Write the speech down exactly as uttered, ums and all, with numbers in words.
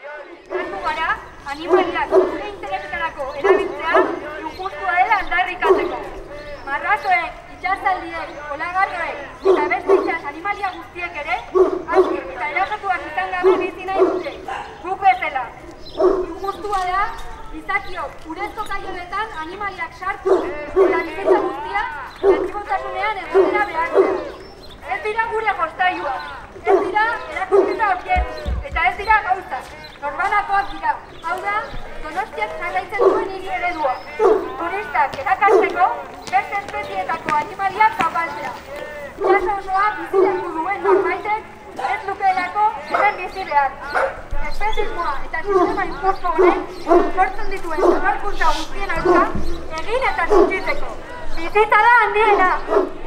Hartu gara, animaliak gure interesetarako erabiltzea injustua dela aldarrikatzeko. Marrazoek, itxasaldiek, olagarroek eta beste itxas animalia guztiek ere aski eta erasatuak izan gabe bizi nahi dute. Guk bezala. Injustua da, gizakiok urezko kaioletan animaliak sartu eta bizitza guztia gertibotasunean egotera behartzea. Ez dira gure jostailuak, ez dira erakusketa objektu eta ez dira gauzak. Norbanakoak dira, hau da, Donostiak jarraitzen duen hiri eredua. Turistak erakartzeko beste espezietako animaliak zapaltzea. Itxas osoa bizileku duen norbaitek ez lukeelako hemen bizi behar. Espezismoa eta sistema injustu honek sortzen dituen zabalkuntza guztien aurka egin eta txikitzeko. Bizitza da handiena!